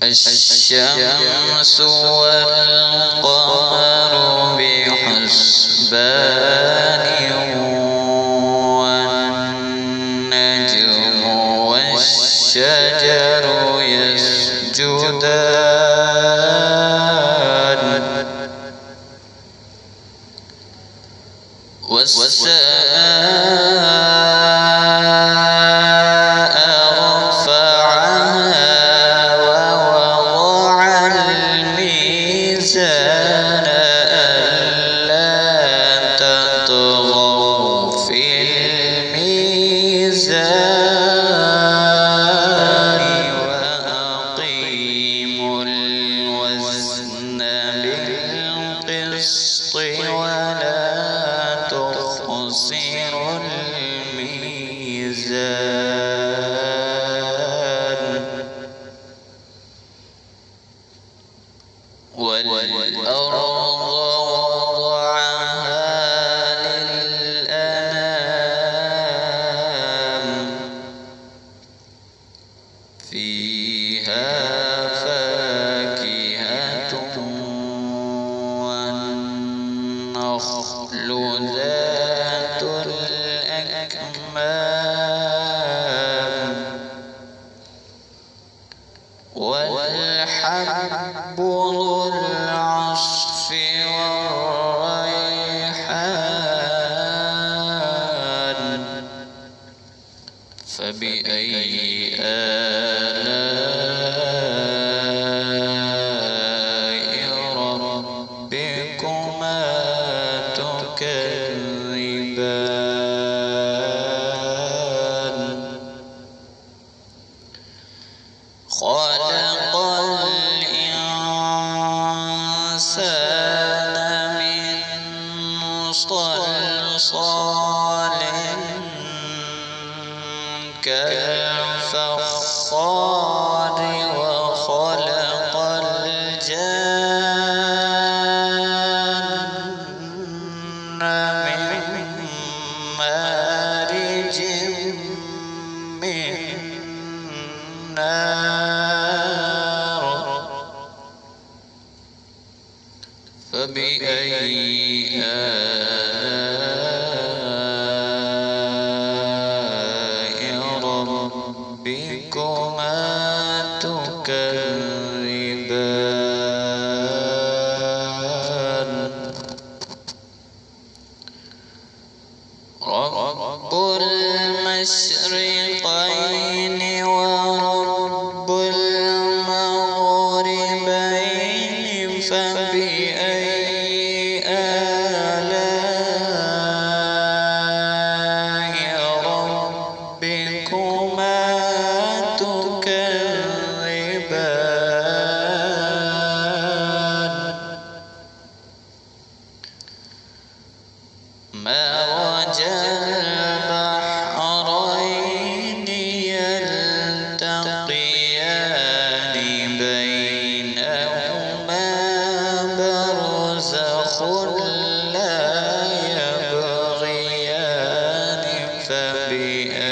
الشمس والقمر بحسبان والنجم والشجر يسجدان والسماء رفعها ووضع الميزان ألا تطغوا في الميزان وأقيموا الوزن بالقسط ولا تخسروا الميزان والأرض وضعها للأنام فيها فاكهة والنخل ذات الأكمام والحب ذو العصف والريحان فبأي آلاء ربكما تكذبان خلق الإنسان من صلصال كالفخار وخلق الجان من مارج من نار فبأي آلاء ربكما تكذبان رب المشرقين ورب المغربين فبأي آلاء ربكما تكذبان مرج البحرين يلتقيان بينهما برزخ لا يبغيان فبأي